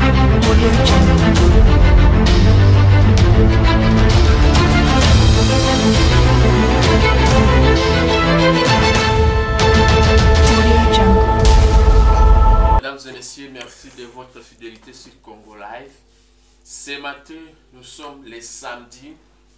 Mesdames et messieurs, merci de votre fidélité sur Congo Live. Ce matin, nous sommes le samedi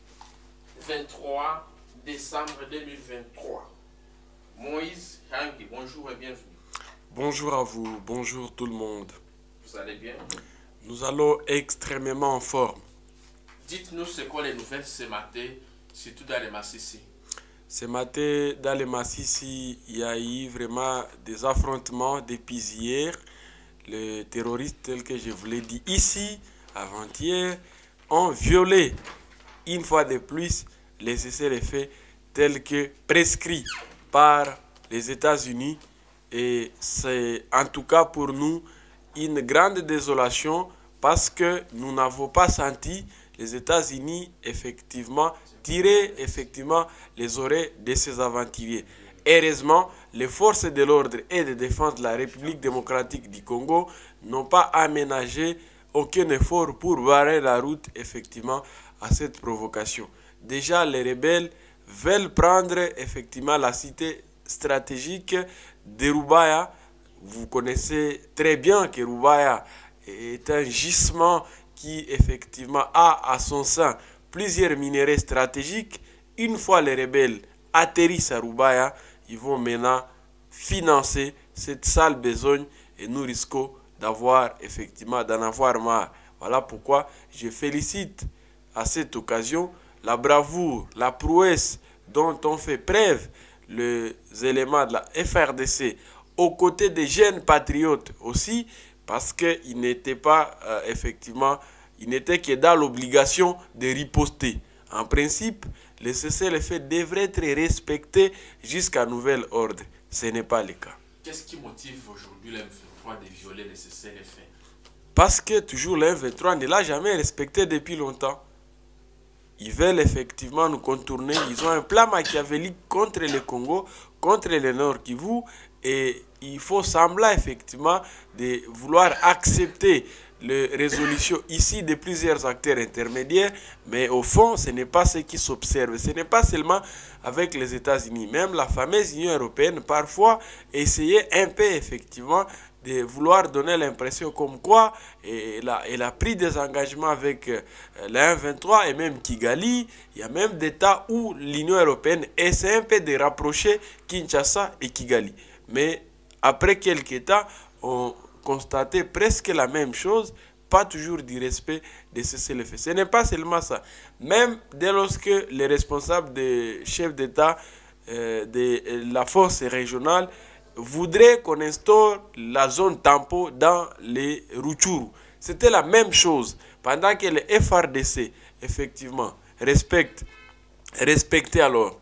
23 décembre 2023. Moïse Hangi, bonjour et bienvenue. Bonjour à vous, bonjour tout le monde. Vous allez bien? Nous allons extrêmement en forme. Dites-nous ce qu'ont les nouvelles ce matin, surtout dans les Massissi. Ce matin, dans les Massissi, il y a eu vraiment des affrontements depuis hier. Les terroristes, tels que je vous l'ai dit ici, avant-hier, ont violé une fois de plus les cessez-le-feu tels que prescrits par les États-Unis. Et c'est en tout cas pour nous une grande désolation parce que nous n'avons pas senti les États-Unis effectivement tirer les oreilles de ces aventuriers. Heureusement, les forces de l'ordre et de défense de la République démocratique du Congo n'ont pas aménagé aucun effort pour barrer la route effectivement à cette provocation. Déjà, les rebelles veulent prendre effectivement la cité stratégique de Rubaya. Vous connaissez très bien que Rubaya est un gisement qui effectivement a à son sein plusieurs minéraux stratégiques. Une fois les rebelles atterrissent à Rubaya, ils vont maintenant financer cette sale besogne et nous risquons d'en avoir marre. Voilà pourquoi je félicite à cette occasion la bravoure, la prouesse dont ont fait preuve les éléments de la FRDC aux côtés des jeunes patriotes aussi, parce qu'ils n'étaient pas ils n'étaient que dans l'obligation de riposter. En principe, le cessez-le-feu devrait être respecté jusqu'à nouvel ordre. Ce n'est pas le cas. Qu'est-ce qui motive aujourd'hui l'M23 de violer le cessez-le-feu? Parce que toujours l'M23 ne l'a jamais respecté depuis longtemps. Ils veulent effectivement nous contourner. Ils ont un plan machiavélique contre le Congo, contre le Nord Kivu. Et il faut sembler effectivement de vouloir accepter les résolutions ici de plusieurs acteurs intermédiaires, mais au fond, ce n'est pas ce qui s'observe. Ce n'est pas seulement avec les États-Unis. Même la fameuse Union européenne, parfois, essayait un peu effectivement de vouloir donner l'impression comme quoi elle a pris des engagements avec la M23 et même Kigali. Il y a même des tas où l'Union européenne essaie un peu de rapprocher Kinshasa et Kigali. Mais après quelques temps, on constatait presque la même chose, pas toujours du respect de cessez-le-feu. Ce n'est pas seulement ça. Même dès lorsque les responsables des chefs d'État de la force régionale voudraient qu'on instaure la zone tampon dans les Rutshuru. C'était la même chose. Pendant que les FRDC, effectivement, respectaient alors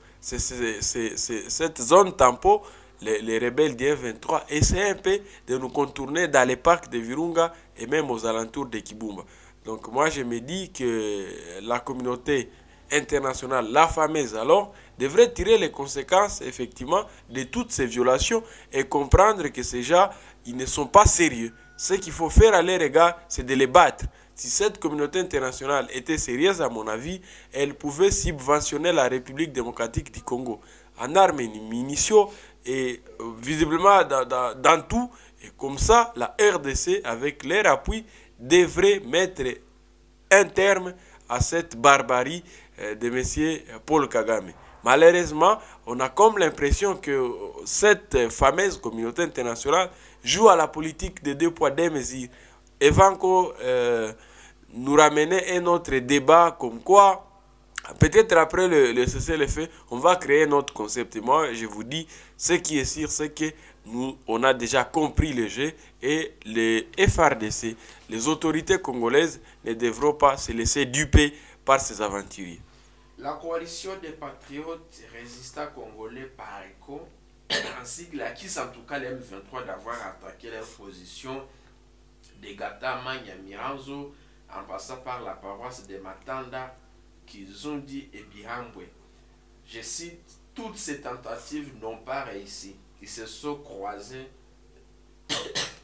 cette zone tampon, les rebelles du F23 essaient un peu de nous contourner dans les parcs de Virunga et même aux alentours de Kibumba. Donc moi je me dis que la communauté internationale, la fameuse alors, devrait tirer les conséquences effectivement de toutes ces violations et comprendre que ces gens, ils ne sont pas sérieux. Ce qu'il faut faire à leur égard, c'est de les battre. Si cette communauté internationale était sérieuse, à mon avis, elle pouvait subventionner la République démocratique du Congo en armes et munitions et visiblement dans tout. Et comme ça, la RDC, avec leur appui, devrait mettre un terme à cette barbarie de M. Paul Kagame. Malheureusement, on a comme l'impression que cette fameuse communauté internationale joue à la politique de 2 poids 2 mesures. Et va encore nous ramener un autre débat comme quoi, peut-être après le cessez-le-feu, on va créer un autre concept. Et moi, je vous dis, ce qui est sûr, c'est que on a déjà compris le jeu et les FRDC, les autorités congolaises, ne devront pas se laisser duper par ces aventuriers. La coalition des patriotes résistants congolais par ECO, ainsi que l'acquis en tout cas les M23 d'avoir attaqué leur position de Gata, Manya, Miranzo, en passant par la paroisse de Matanda, qu'ils ont dit et Bihambwe. Je cite, toutes ces tentatives n'ont pas réussi. Ils se sont croisés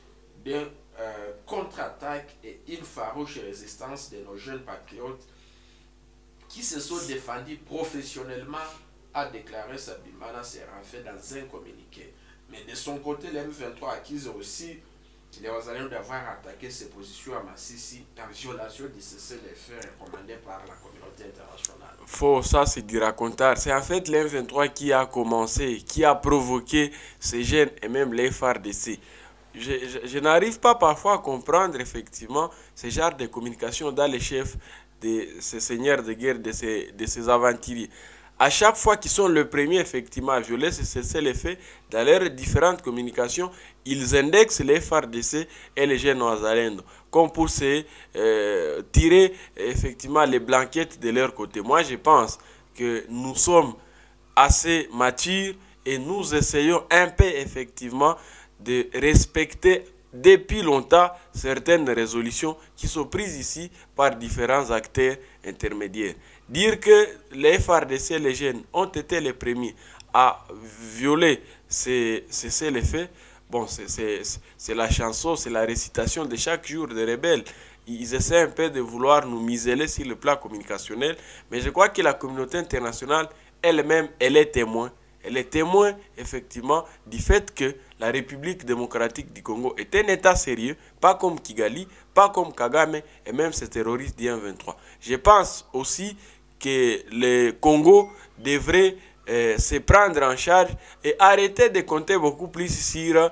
d'une contre-attaque et une farouche résistance de nos jeunes patriotes qui se sont défendus professionnellement, a déclaré Sabimana Seraphé dans un communiqué. Mais de son côté, l'M23 accuse aussi les Wazalendo d'avoir attaqué ses positions à Massissi en violation du cessez-le-feu recommandé par la communauté internationale. Faux, ça c'est du racontage. C'est en fait l'M23 qui a commencé, qui a provoqué ces jeunes et même les FARDC. Je n'arrive pas parfois à comprendre effectivement ce genre de communication dans les chefs de ces seigneurs de guerre, de ces aventuriers. À chaque fois qu'ils sont le premier effectivement à violer ce cessez-le-feu, dans leurs différentes communications, ils indexent les FARDC et les jeunes Wazalendo, comme pour se tirer effectivement les blanquettes de leur côté. Moi, je pense que nous sommes assez matures et nous essayons un peu effectivement de respecter depuis longtemps certaines résolutions qui sont prises ici par différents acteurs intermédiaires. Dire que les FARDC et les jeunes ont été les premiers à violer ces faits, bon, c'est la chanson, c'est la récitation de chaque jour des rebelles. Ils essaient un peu de vouloir nous museler sur le plan communicationnel, mais je crois que la communauté internationale elle-même, elle est témoin. Elle est témoin, effectivement, du fait que la République démocratique du Congo est un État sérieux, pas comme Kigali, pas comme Kagame et même ces terroristes du M23. Je pense aussi que le Congo devrait se prendre en charge et arrêter de compter beaucoup plus sur,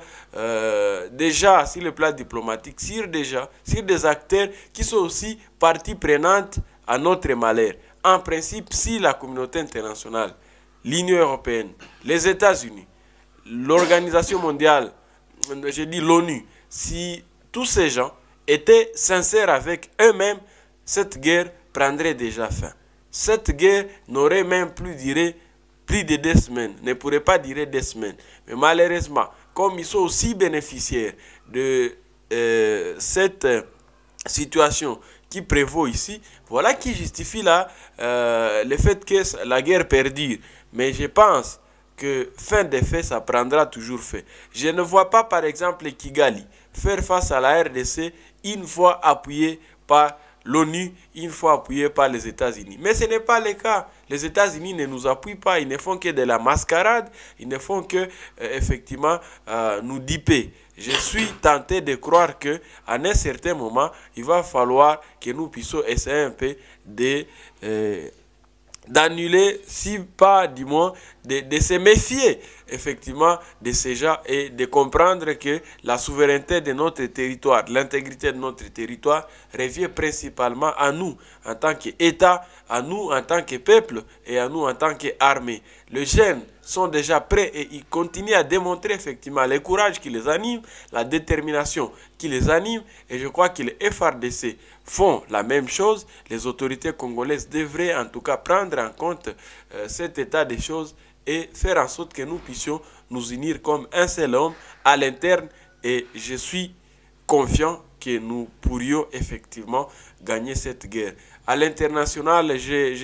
déjà, sur le plan diplomatique, sur des acteurs qui sont aussi partie prenante à notre malheur. En principe, si la communauté internationale, l'Union européenne, les États-Unis, l'Organisation mondiale, je dis l'ONU, si tous ces gens étaient sincères avec eux-mêmes, cette guerre prendrait déjà fin. Cette guerre n'aurait même plus duré plus de 2 semaines, ne pourrait pas durer 2 semaines. Mais malheureusement, comme ils sont aussi bénéficiaires de cette situation qui prévaut ici, voilà qui justifie là, le fait que la guerre perdure. Mais je pense que fin des faits, ça prendra toujours fin. Je ne vois pas par exemple Kigali faire face à la RDC une fois appuyé par l'ONU, une fois appuyé par les États-Unis. Mais ce n'est pas le cas. Les États-Unis ne nous appuient pas, ils ne font que de la mascarade, ils ne font que effectivement nous diper. Je suis tenté de croire que à un certain moment, il va falloir que nous puissions essayer un peu de d'annuler, si pas du moins de se méfier effectivement de ces gens et de comprendre que la souveraineté de notre territoire, l'intégrité de notre territoire revient principalement à nous en tant qu'État, à nous en tant que peuple et à nous en tant qu'armée. Les jeunes sont déjà prêts et ils continuent à démontrer effectivement le courage qui les anime, la détermination qui les anime, et je crois que les FARDC font la même chose. Les autorités congolaises devraient en tout cas prendre en compte cet état des choses et faire en sorte que nous puissions nous unir comme un seul homme à l'interne, et je suis confiant que nous pourrions effectivement gagner cette guerre. À l'international,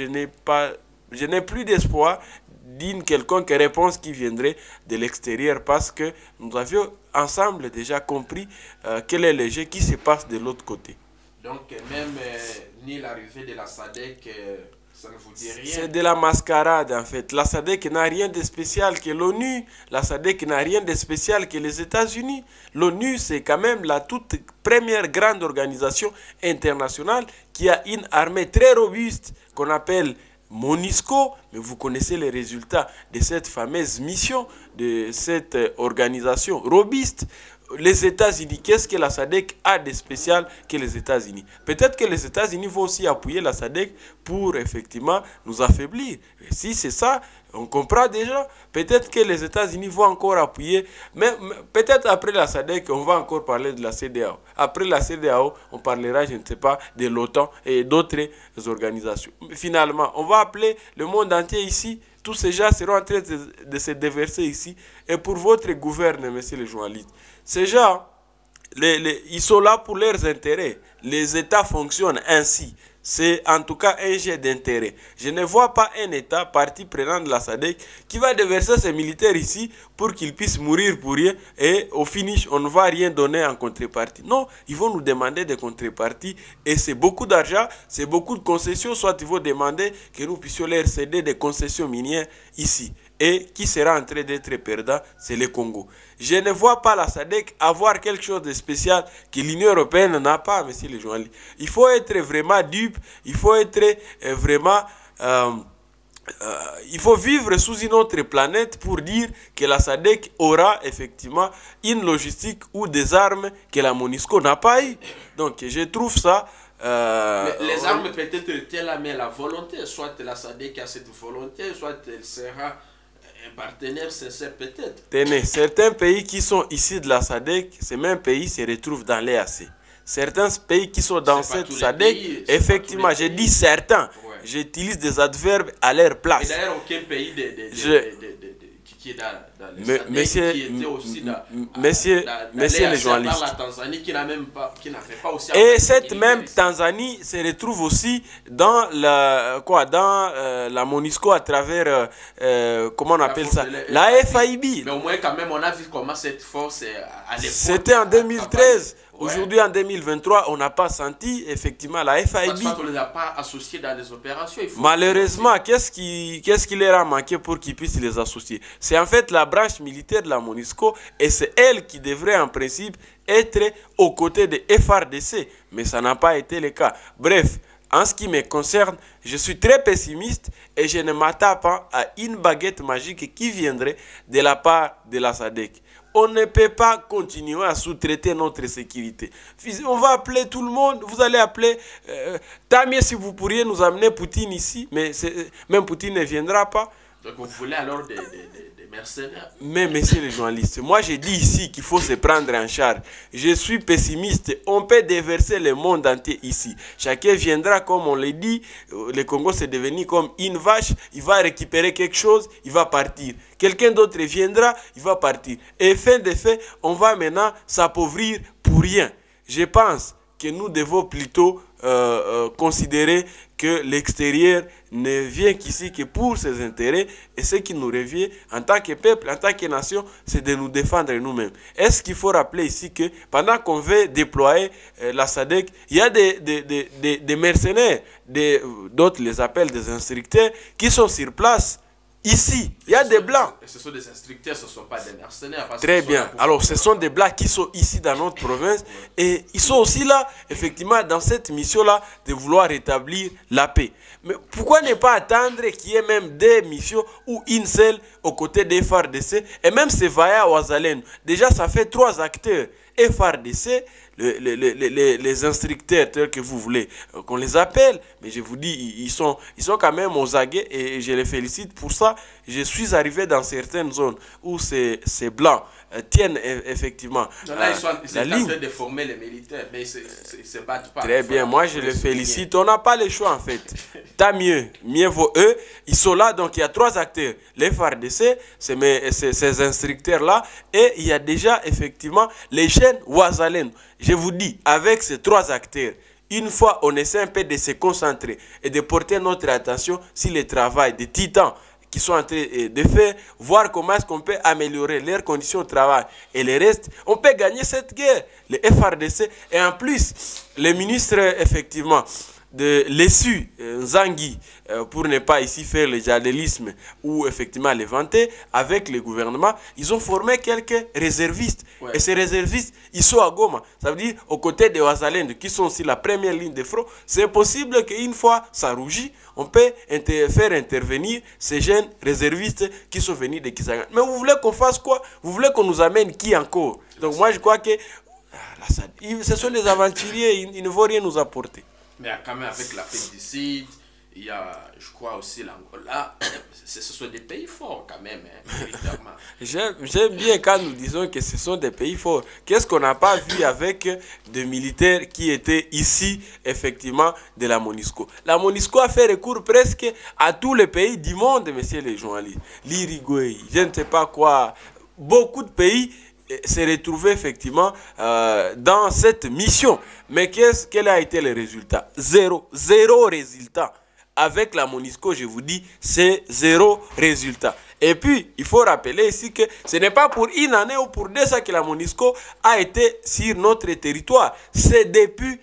je n'ai plus d'espoir d'une quelconque réponse qui viendrait de l'extérieur, parce que nous avions ensemble déjà compris quel est le jeu qui se passe de l'autre côté. Donc même ni l'arrivée de la SADC, ça ne vous dit rien? C'est de la mascarade en fait. La SADC n'a rien de spécial que l'ONU. La SADC n'a rien de spécial que les États-Unis. L'ONU, c'est quand même la toute première grande organisation internationale qui a une armée très robuste qu'on appelle MONUSCO, mais vous connaissez les résultats de cette fameuse mission, de cette organisation robuste. Les États-Unis, qu'est-ce que la SADC a de spécial que les États-Unis? Peut-être que les États-Unis vont aussi appuyer la SADC pour effectivement nous affaiblir. Et si c'est ça, on comprend déjà. Peut-être que les États-Unis vont encore appuyer, mais peut-être après la SADC, on va encore parler de la CEDEAO. Après la CEDEAO, on parlera, je ne sais pas, de l'OTAN et d'autres organisations. Finalement, on va appeler le monde entier ici. Tous ces gens seront en train de se déverser ici. Et pour votre gouvernement, messieurs les journalistes, ces gens, ils sont là pour leurs intérêts. Les États fonctionnent ainsi. c'est en tout cas un jet d'intérêt. Je ne vois pas un État, partie prenante de la SADC, qui va déverser ses militaires ici pour qu'ils puissent mourir pour rien et au finish, on ne va rien donner en contrepartie. Non, ils vont nous demander des contreparties et c'est beaucoup d'argent, c'est beaucoup de concessions, soit ils vont demander que nous puissions leur céder des concessions minières ici. Et qui sera en train d'être perdant, c'est le Congo. Je ne vois pas la SADC avoir quelque chose de spécial que l'Union européenne n'a pas, monsieur le journaliste. Il faut être vraiment dupe, il faut être vraiment... il faut vivre sous une autre planète pour dire que la SADC aura effectivement une logistique ou des armes que la MONUSCO n'a pas eu. Donc je trouve ça... mais les armes peut-être telle, mais la volonté, soit la SADC a cette volonté, soit elle sera un partenaire sincère peut-être. Tenez, certains pays qui sont ici de la SADC, ces mêmes pays se retrouvent dans l'EAC. Certains pays qui sont dans cette SADC, effectivement, j'ai dit certains, ouais. J'utilise des adverbes à leur place. Et d'ailleurs, aucun pays qui est dans les SADC, monsieur, qui était aussi dans monsieur les journalistes. La Tanzanie qui n'a fait pas aussi. Et cette même Tanzanie se retrouve aussi dans la la MONUSCO à travers comment on appelle ça, la FIB. Mais au moins quand même on a vu comment cette force à l'époque. C'était en 2013. Aujourd'hui, en 2023, on n'a pas senti effectivement la FIB. Parce qu'on ne les a pas associés dans les opérations. Malheureusement, qu'est-ce qui leur a manqué pour qu'ils puissent les associer? C'est en fait la branche militaire de la MONUSCO et c'est elle qui devrait en principe être aux côtés de FARDC. Mais ça n'a pas été le cas. Bref, en ce qui me concerne, je suis très pessimiste et je ne m'attends pas à une baguette magique qui viendrait de la part de la SADC. On ne peut pas continuer à sous-traiter notre sécurité. On va appeler tout le monde, vous allez appeler... tant mieux si vous pourriez nous amener Poutine ici, mais même Poutine ne viendra pas. Donc vous voulez alors des mercenaires? Mais messieurs les journalistes, moi j'ai dit ici qu'il faut se prendre en charge. Je suis pessimiste, on peut déverser le monde entier ici. Chacun viendra comme on l'a dit, le Congo c'est devenu comme une vache, il va récupérer quelque chose, il va partir. Quelqu'un d'autre viendra, il va partir. Et fin de fait, on va maintenant s'appauvrir pour rien. Je pense que nous devons plutôt considérer que l'extérieur ne vient qu'ici que pour ses intérêts et ce qui nous revient en tant que peuple, en tant que nation, c'est de nous défendre nous-mêmes. Est-ce qu'il faut rappeler ici que pendant qu'on veut déployer la SADC, il y a des mercenaires, d'autres les appellent des instructeurs qui sont sur place. Ici, il y a des blancs. Ce sont des instructeurs, ce ne sont pas des mercenaires. Très bien. Alors, ce sont des blancs qui sont ici dans notre province et ils sont aussi là, effectivement, dans cette mission-là de vouloir rétablir la paix. Mais pourquoi ne pas attendre qu'il y ait même des missions ou une seule aux côtés des FARDC et même ces Vaya Ouazalène. Déjà, ça fait 3 acteurs. FARDC, les instructeurs tels que vous voulez qu'on les appelle, mais je vous dis, ils sont quand même aux aguets et je les félicite pour ça. Je suis arrivé dans certaines zones où ces blancs tiennent effectivement là, ils sont en train de former les militaires, mais ils se battent pas. Très bien, moi je les félicite. On n'a pas le choix en fait. Tant mieux, mieux vaut eux. Ils sont là, donc il y a 3 acteurs. Les FARDC, ces instructeurs-là, et il y a déjà effectivement les jeunes Ouazalène. Je vous dis, avec ces 3 acteurs, une fois on essaie un peu de se concentrer et de porter notre attention sur le travail des titans qui sont en train de faire, voir comment est-ce qu'on peut améliorer leurs conditions de travail et le reste, on peut gagner cette guerre. Le FARDC et en plus, le ministre effectivement de l'ESU, Nzangi, pour ne pas ici faire le djihadisme ou effectivement les vanter, avec le gouvernement, ils ont formé quelques réservistes. Ouais. Et ces réservistes, ils sont à Goma. Ça veut dire aux côtés des Ouazalènes qui sont sur la première ligne de front. C'est possible qu'une fois ça rougit, on peut faire intervenir ces jeunes réservistes qui sont venus de Kisangani. Mais vous voulez qu'on fasse quoi? Vous voulez qu'on nous amène qui encore? Donc moi je crois que ce sont des aventuriers, ils ne vont rien nous apporter. Mais quand même avec l'Afrique du Sud, il y a, je crois aussi l'Angola, ce sont des pays forts quand même, hein, J'aime bien quand nous disons que ce sont des pays forts. Qu'est-ce qu'on n'a pas vu avec des militaires qui étaient ici, effectivement, de la MONUSCO? La MONUSCO a fait recours presque à tous les pays du monde, messieurs les journalistes. L'Uruguay, je ne sais pas quoi, beaucoup de pays. s'est retrouvé effectivement dans cette mission. Mais quel a été le résultat? Zéro résultat. Avec la MONUSCO, je vous dis, c'est zéro résultat. Et puis, il faut rappeler ici que ce n'est pas pour une année ou pour 2 ans que la MONUSCO a été sur notre territoire. C'est depuis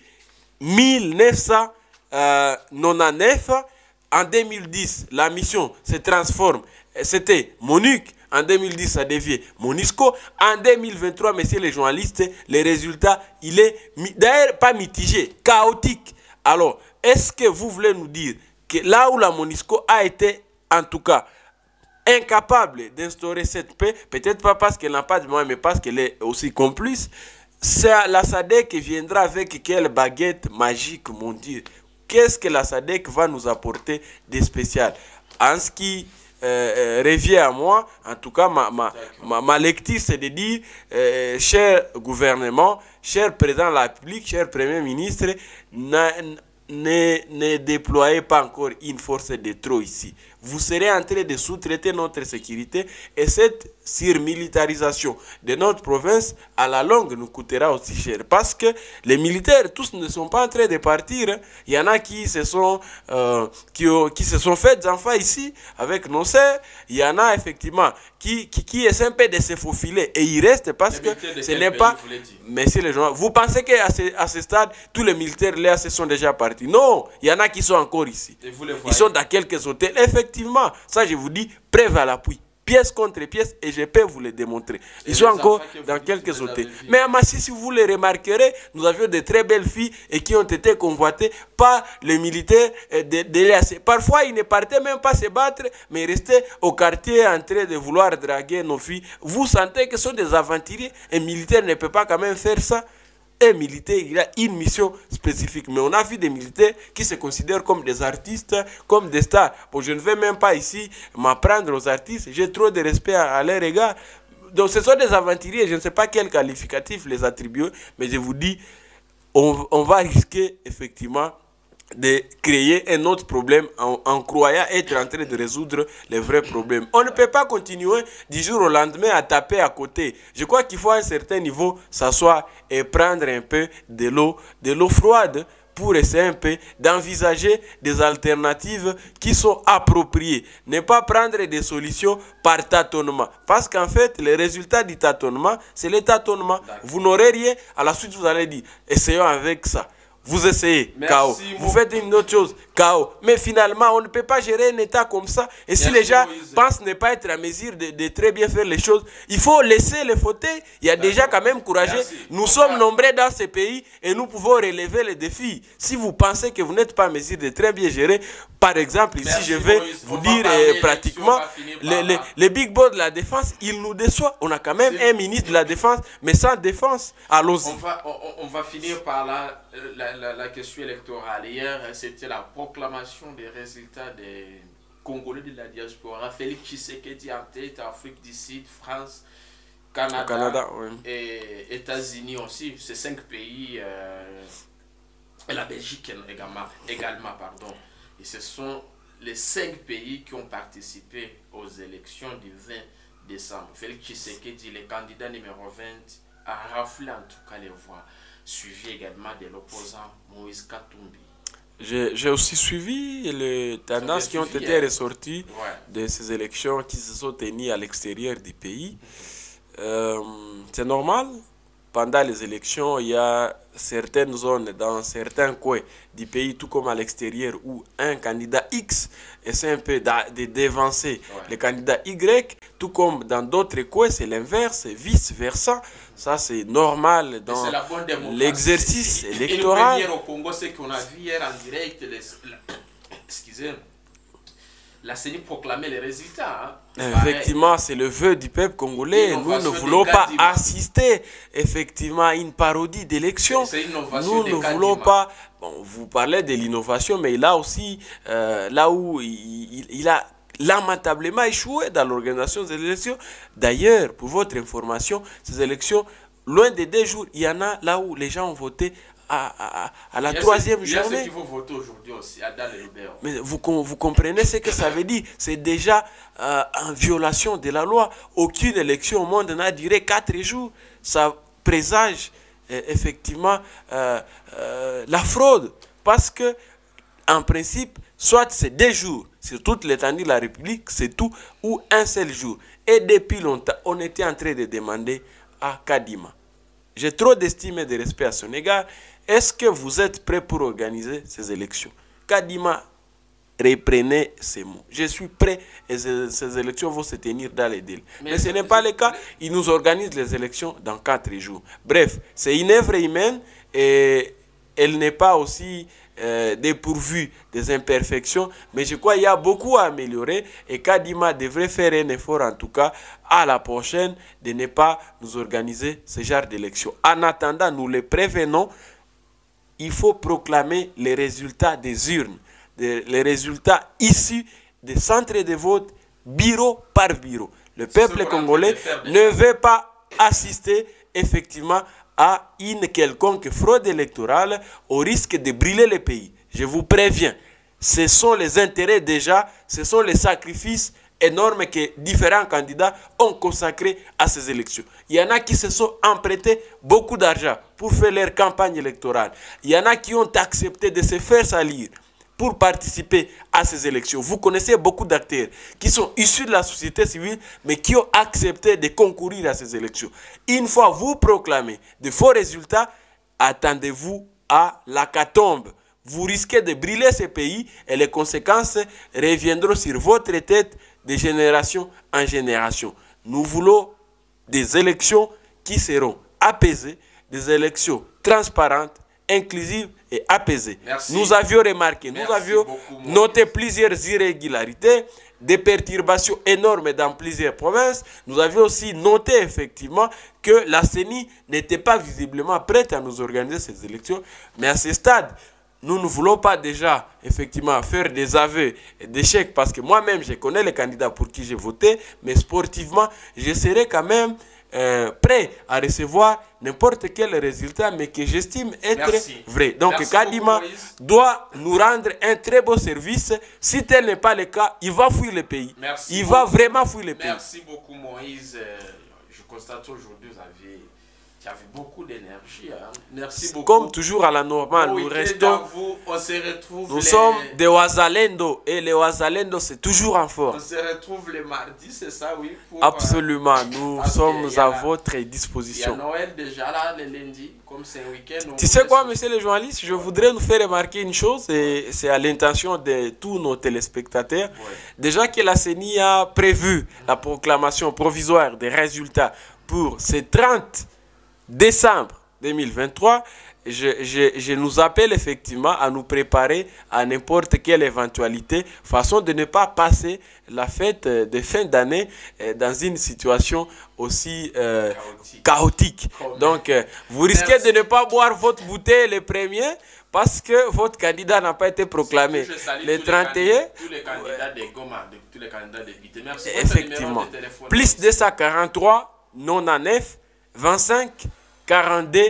1999. En 2010, la mission se transforme. C'était MONUC. En 2010, ça devient MONUSCO. En 2023, messieurs les journalistes, le résultat, il est d'ailleurs pas mitigé, chaotique. Alors, est-ce que vous voulez nous dire que là où la MONUSCO a été, en tout cas, incapable d'instaurer cette paix, peut-être pas parce qu'elle n'a pas de moyens, mais parce qu'elle est aussi complice, c'est la SADC qui viendra avec quelle baguette magique, mon Dieu. Qu'est-ce que la SADC va nous apporter de spécial? En ce qui revient à moi, en tout cas, ma lecture, c'est de dire, cher gouvernement, cher président de la République, cher premier ministre, ne déployez pas encore une force de trop ici. Vous serez en train de sous-traiter notre sécurité et cette surmilitarisation de notre province, à la longue, nous coûtera aussi cher. Parce que les militaires, tous ne sont pas en train de partir. Il y en a qui se sont fait enfants ici avec nos sœurs. Il y en a effectivement qui essaient un peu de se faufiler. Et ils restent parce que ce n'est pas... Messieurs les gens, vous pensez qu'à ce stade, tous les militaires là sont déjà partis? Non, il y en a qui sont encore ici. Ils sont dans quelques hôtels. Effectivement, ça je vous dis, preuve à l'appui. Pièce contre pièce, et je peux vous le démontrer. Ils sont encore dans quelques hôtels. Mais à Massy, si vous le remarquerez, nous avions de très belles filles et qui ont été convoitées par les militaires de l'EAC. Parfois, ils ne partaient même pas se battre, mais ils restaient au quartier en train de vouloir draguer nos filles. Vous sentez que ce sont des aventuriers. Un militaire ne peut pas quand même faire ça. Un militaire, il a une mission spécifique. Mais on a vu des militaires qui se considèrent comme des artistes, comme des stars. Bon, je ne vais même pas ici m'apprendre aux artistes. J'ai trop de respect à leur égard. Donc ce sont des aventuriers. Je ne sais pas quel qualificatif les attribuer. Mais je vous dis, on va risquer effectivement de créer un autre problème en croyant être en train de résoudre les vrais problèmes. On ne peut pas continuer du jour au lendemain à taper à côté. Je crois qu'il faut à un certain niveau s'asseoir et prendre un peu de l'eau froide pour essayer un peu d'envisager des alternatives qui sont appropriées. Ne pas prendre des solutions par tâtonnement. Parce qu'en fait, le résultat du tâtonnement, c'est le tâtonnement. Vous n'aurez rien. À la suite, vous allez dire, essayons avec ça. Vous essayez, chaos. Vous faites une autre chose, chaos. Mais finalement, on ne peut pas gérer un État comme ça. Et si les gens pensent ne pas être à mesure de très bien faire les choses, il faut laisser les fauteuils. Il y a déjà quand même courageux. Nous sommes nombreux dans ce pays et nous pouvons relever les défis. Si vous pensez que vous n'êtes pas à mesure de très bien gérer, par exemple, ici, je vais vous dire pratiquement, les big boss de la défense, ils nous déçoivent. On a quand même un ministre de la défense, mais sans défense. Allons-y. On va finir par là. La question électorale. Hier, c'était la proclamation des résultats des Congolais de la diaspora. Félix Tshisekedi en tête, Afrique du Sud, France, Canada oui. Et États-Unis aussi. Ces 5 pays, et la Belgique également pardon. Et ce sont les 5 pays qui ont participé aux élections du 20 décembre. Félix Tshisekedi, le candidat numéro 20, a raflé en tout cas les voix, suivi également de l'opposant Moïse Katumbi. J'ai aussi suivi les tendances qui ont été ressorties de ces élections qui se sont tenues à l'extérieur du pays. C'est normal. Pendant les élections, il y a certaines zones, dans certains coins du pays, tout comme à l'extérieur, où un candidat X essaie un peu de dévancer le candidat Y, tout comme dans d'autres coins, c'est l'inverse, vice-versa. Ça, c'est normal dans l'exercice électoral. Et le premier au Congo, c'est qu'on a vu hier en direct, excusez-moi, la CENI proclamait les résultats. Hein. Effectivement, c'est le vœu du peuple congolais. Nous ne voulons pas assister effectivement à une parodie d'élection. Nous ne voulons pas... Bon, vous parlez de l'innovation, mais là aussi, là où il a lamentablement échoué dans l'organisation des élections. D'ailleurs, pour votre information, ces élections, loin des 2 jours, il y en a là où les gens ont voté à la troisième journée. Il y a ceux qui vont voter aujourd'hui aussi, à Dalébert. Mais vous comprenez ce que ça veut dire? C'est déjà en violation de la loi. Aucune élection au monde n'a duré 4 jours. Ça présage effectivement la fraude. Parce que, en principe, soit c'est 2 jours sur toute l'étendue de la République, c'est tout, ou un seul jour. Et depuis longtemps, on était en train de demander à Kadima. J'ai trop d'estime et de respect à son égard. Est-ce que vous êtes prêts pour organiser ces élections? Kadima, reprenez ces mots. Je suis prêt et ces élections vont se tenir dans les délais. Mais ce n'est pas le cas. Ils nous organisent les élections dans 4 jours. Bref, c'est une œuvre humaine et elle n'est pas aussi dépourvue des imperfections. Mais je crois qu'il y a beaucoup à améliorer et Kadima devrait faire un effort en tout cas à la prochaine de ne pas nous organiser ce genre d'élections. En attendant, nous les prévenons, il faut proclamer les résultats des urnes, les résultats issus des centres de vote, bureau par bureau. Le peuple congolais ne veut pas assister effectivement à une quelconque fraude électorale au risque de brûler le pays. Je vous préviens, ce sont les intérêts déjà, ce sont les sacrifices énormes que différents candidats ont consacrés à ces élections. Il y en a qui se sont empruntés beaucoup d'argent pour faire leur campagne électorale. Il y en a qui ont accepté de se faire salir pour participer à ces élections. Vous connaissez beaucoup d'acteurs qui sont issus de la société civile, mais qui ont accepté de concourir à ces élections. Une fois vous proclamez de faux résultats, attendez-vous à l'hécatombe. Vous risquez de brûler ce pays et les conséquences reviendront sur votre tête de génération en génération. Nous voulons des élections qui seront apaisées, des élections transparentes, inclusive et apaisée. Merci. Nous avions remarqué, nous avions noté plusieurs irrégularités, des perturbations énormes dans plusieurs provinces. Nous avions aussi noté effectivement que la CENI n'était pas visiblement prête à nous organiser ces élections. Mais à ce stade, nous ne voulons pas déjà effectivement faire des aveux d'échecs parce que moi-même je connais les candidats pour qui j'ai voté, mais sportivement je serai quand même prêt à recevoir n'importe quel résultat, mais que j'estime être vrai. Donc Kadima doit nous rendre un très beau service. Si tel n'est pas le cas, il va fuir le pays. Il va vraiment fuir le pays. Merci beaucoup Moïse. Je constate aujourd'hui tu avais beaucoup d'énergie. Hein. Merci beaucoup. Comme toujours à la normale, nous restons. On se retrouve. Nous sommes des Ouazalendo et les Ouazalendo c'est toujours en forme. On se retrouve le mardi, c'est ça, oui. Pour, absolument, nous sommes à votre disposition. Il y a Noël déjà là, le lundi, comme c'est un week-end. Tu sais quoi, monsieur le journaliste, je voudrais nous faire remarquer une chose et c'est à l'intention de tous nos téléspectateurs. Ouais. Déjà que la CENI a prévu la proclamation provisoire des résultats pour ces 30 décembre 2023, je nous appelle effectivement à nous préparer à n'importe quelle éventualité, façon de ne pas passer la fête de fin d'année dans une situation aussi chaotique. Donc, vous risquez de ne pas boire votre bouteille le premier parce que votre candidat n'a pas été proclamé le 31. Tous les candidats de Goma, tous les candidats de Bité. Merci. Effectivement. Plus 243 99 25 42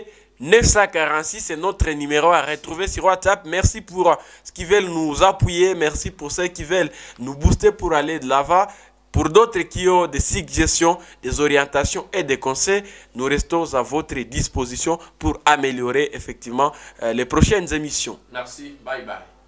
946, c'est notre numéro à retrouver sur WhatsApp. Merci pour ceux qui veulent nous appuyer. Merci pour ceux qui veulent nous booster pour aller de l'avant. Pour d'autres qui ont des suggestions, des orientations et des conseils, nous restons à votre disposition pour améliorer effectivement les prochaines émissions. Merci. Bye bye.